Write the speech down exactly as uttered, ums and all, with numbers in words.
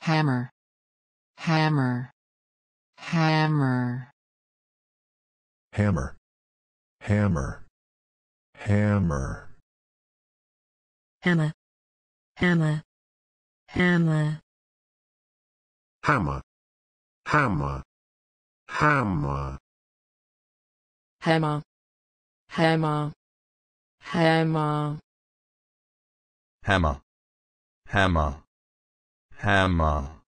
hammer, hammer, hammer. Hammer, hammer, hammer. Hammer, hammer, hammer. Hammer, hammer, hammer. Hammer, hammer, hammer. Hammer, hammer, hammer.